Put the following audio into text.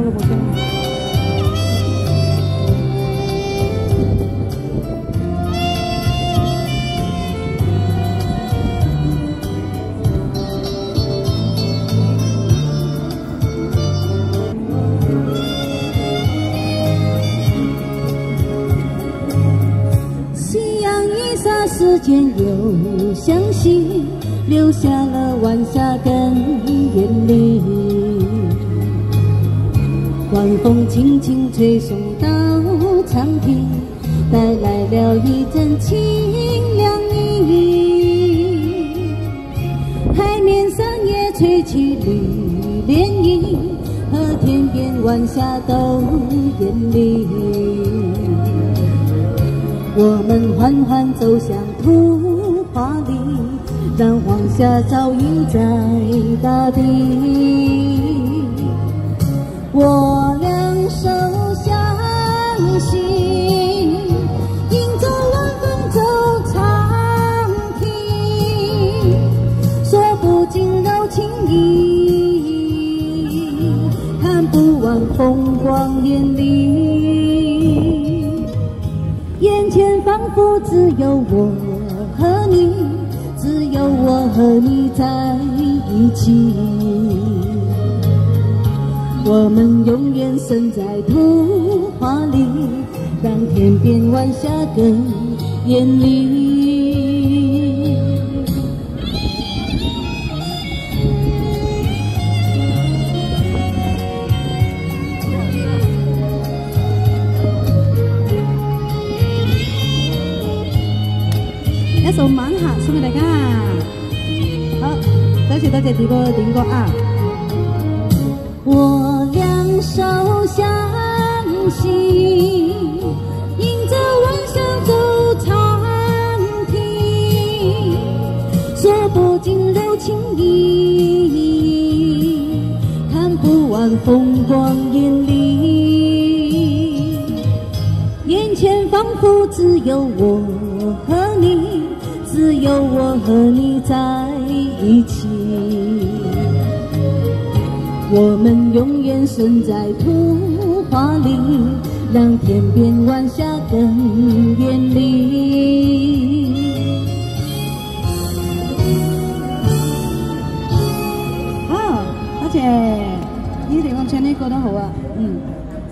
个不见。 夕阳一霎时间又向西，留下了晚霞跟烟里。晚风轻轻吹送到长堤，带来了一阵清凉意。海面上也吹起绿涟漪，和天边晚霞都艳丽。我们缓缓走向土华里，让黄霞照映在大地。我两手相携，迎着晚风走长堤，说不尽柔情意，看不完风光艳丽。眼前仿佛只有我和你，只有我和你在一起。我们永远生在图画里，让天边晚霞更艳丽。 一首《晚霞》送俾大家。好，多謝點歌啊！ 我兩手相攜，迎着晚霞走長堤，說不盡柔情意，看不完風光豔麗。眼前仿佛只有我和你，只有我和你在一起。我们永远生在图画里，让天边晚霞更艳丽。 好，多謝，呢條我唱呢個都好啊，